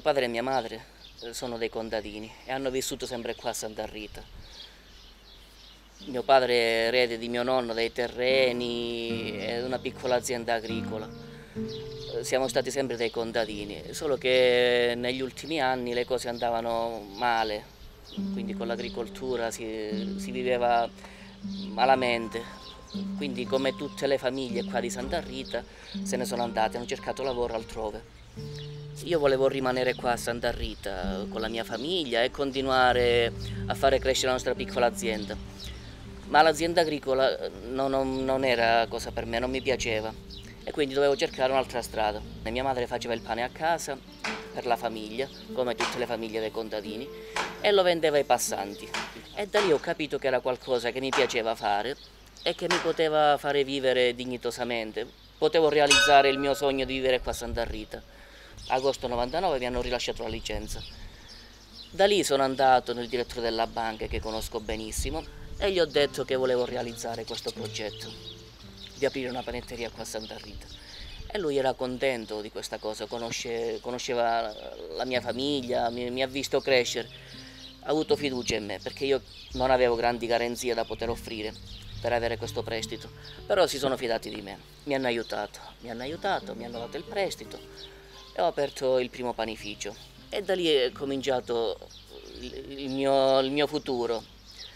padre e mia madre sono dei contadini e hanno vissuto sempre qua a Santa Rita. Mio padre è erede di mio nonno dei terreni e una piccola azienda agricola. Siamo stati sempre dei contadini, solo che negli ultimi anni le cose andavano male, quindi con l'agricoltura si viveva malamente, quindi come tutte le famiglie qua di Santa Rita se ne sono andate, hanno cercato lavoro altrove. Io volevo rimanere qua a Santa Rita con la mia famiglia e continuare a fare crescere la nostra piccola azienda, ma l'azienda agricola non era cosa per me, non mi piaceva e quindi dovevo cercare un'altra strada. E mia madre faceva il pane a casa per la famiglia, come tutte le famiglie dei contadini, e lo vendeva ai passanti. E da lì ho capito che era qualcosa che mi piaceva fare e che mi poteva fare vivere dignitosamente. Potevo realizzare il mio sogno di vivere qua a Santa Rita. Agosto 99 mi hanno rilasciato la licenza. Da lì sono andato nel direttore della banca, che conosco benissimo, e gli ho detto che volevo realizzare questo progetto di aprire una panetteria qua a Santa Rita. E lui era contento di questa cosa, conosceva la mia famiglia, mi ha visto crescere, ha avuto fiducia in me perché io non avevo grandi garanzie da poter offrire per avere questo prestito, però si sono fidati di me, mi hanno aiutato, mi hanno dato il prestito e ho aperto il primo panificio e da lì è cominciato il mio futuro.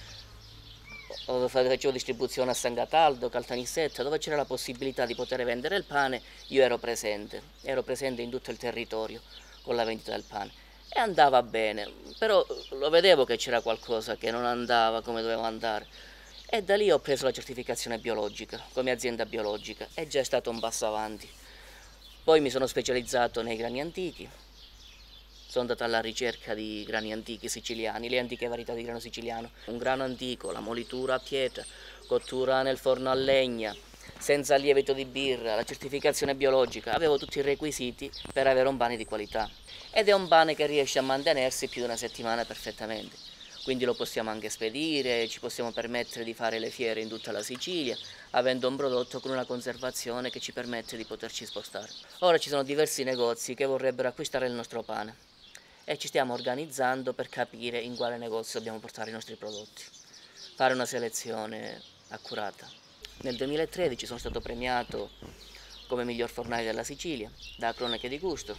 Facevo distribuzione a San Cataldo, Caltanissetta, dove c'era la possibilità di poter vendere il pane, io ero presente in tutto il territorio con la vendita del pane e andava bene, però lo vedevo che c'era qualcosa che non andava come doveva andare e da lì ho preso la certificazione biologica come azienda biologica e già è stato un passo avanti. Poi mi sono specializzato nei grani antichi. Sono andato alla ricerca di grani antichi siciliani, le antiche varietà di grano siciliano. Un grano antico, la molitura a pietra, cottura nel forno a legna, senza lievito di birra, la certificazione biologica. Avevo tutti i requisiti per avere un pane di qualità. Ed è un pane che riesce a mantenersi più di una settimana perfettamente. Quindi lo possiamo anche spedire, ci possiamo permettere di fare le fiere in tutta la Sicilia, avendo un prodotto con una conservazione che ci permette di poterci spostare. Ora ci sono diversi negozi che vorrebbero acquistare il nostro pane e ci stiamo organizzando per capire in quale negozio dobbiamo portare i nostri prodotti, fare una selezione accurata. Nel 2013 sono stato premiato come miglior fornaio della Sicilia da Cronache di Gusto.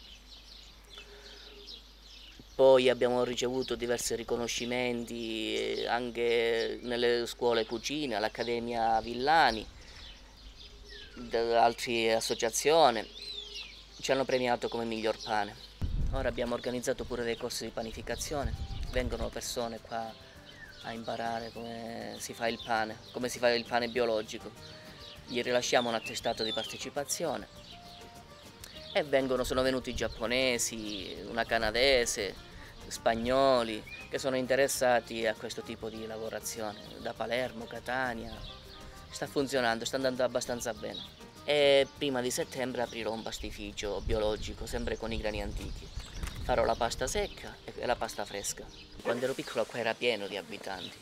Poi abbiamo ricevuto diversi riconoscimenti anche nelle scuole cucina, all'Accademia Villani, da altre associazioni, ci hanno premiato come miglior pane. Ora abbiamo organizzato pure dei corsi di panificazione, vengono persone qua a imparare come si fa il pane, come si fa il pane biologico. Gli rilasciamo un attestato di partecipazione e sono venuti giapponesi, una canadese, spagnoli che sono interessati a questo tipo di lavorazione, da Palermo, Catania. Sta funzionando, sta andando abbastanza bene. E prima di settembre aprirò un pastificio biologico, sempre con i grani antichi. Farò la pasta secca e la pasta fresca. Quando ero piccolo qua era pieno di abitanti.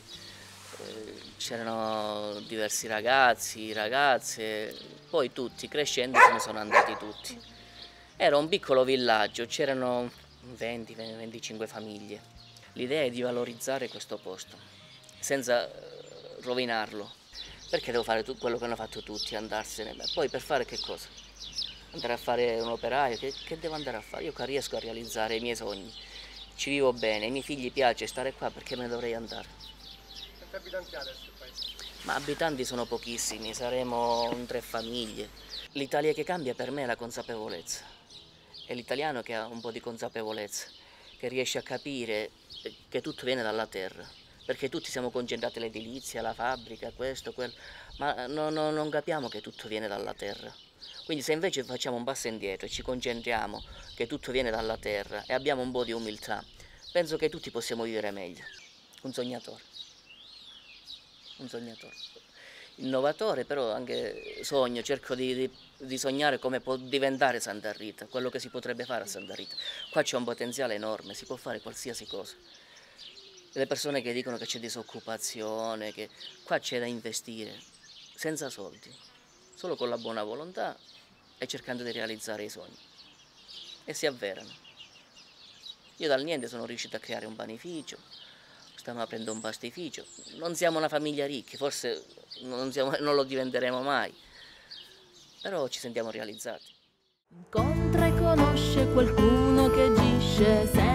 C'erano diversi ragazzi, ragazze, poi tutti crescendo se ne sono andati tutti. Era un piccolo villaggio, c'erano 20-25 famiglie. L'idea è di valorizzare questo posto, senza rovinarlo. Perché devo fare quello che hanno fatto tutti, andarsene? Beh, poi per fare che cosa? Andare a fare un operaio? Che devo andare a fare? Io qua riesco a realizzare i miei sogni, ci vivo bene, ai miei figli piace stare qua, perché me ne dovrei andare? Quanti abitanti ha adesso il paese? Ma abitanti sono pochissimi, saremo 3 famiglie. L'Italia che cambia per me è la consapevolezza. È l'italiano che ha un po' di consapevolezza, che riesce a capire che tutto viene dalla terra. Perché tutti siamo concentrati all'edilizia, alla fabbrica, questo, quello, ma non capiamo che tutto viene dalla terra. Quindi se invece facciamo un passo indietro e ci concentriamo che tutto viene dalla terra e abbiamo un po' di umiltà, penso che tutti possiamo vivere meglio. Un sognatore. Un sognatore. Innovatore, però anche sogno, cerco di sognare come può diventare Santa Rita, quello che si potrebbe fare a Santa Rita. Qua c'è un potenziale enorme, si può fare qualsiasi cosa. Le persone che dicono che c'è disoccupazione, che qua c'è da investire, senza soldi, solo con la buona volontà e cercando di realizzare i sogni. E si avverano. Io dal niente sono riuscito a creare un panificio, stiamo aprendo un pastificio. Non siamo una famiglia ricca, forse non lo diventeremo mai, però ci sentiamo realizzati. Incontra e conosce qualcuno che agisce